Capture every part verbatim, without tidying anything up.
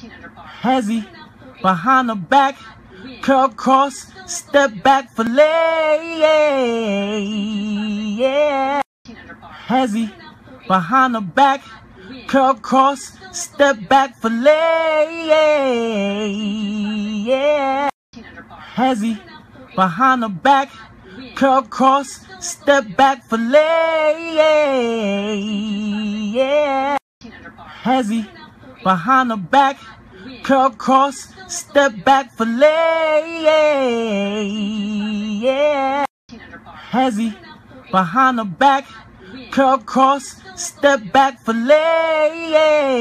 Hezzy, behind the back, curl cross, step back fillet, yeah. Hezzy, behind the back, curl cross, step back fillet, yeah. Hezzy, behind the back, curl cross, step back fillet, yeah. Hezzy, behind the back, curl cross, step back fillet, yeah. Hezzy, behind the back, curl cross, step back fillet,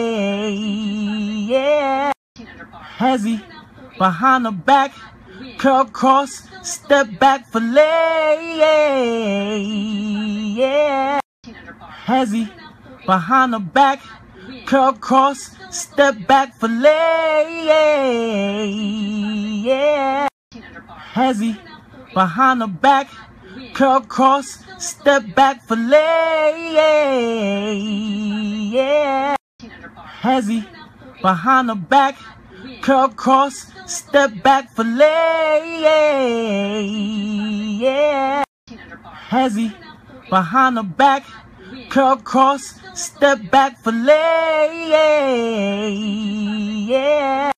yeah. Hezzy, behind the back, curl cross, step back fillet, yeah. Hezzy, behind the back, curl cross, step back fillet, yeah. Hezzy, behind the back, curl cross, step back fillet, yeah. Hezzy, behind the back, curl cross, step back fillet, yeah. Hezzy, behind the back, curl cross, step back fillet, yeah.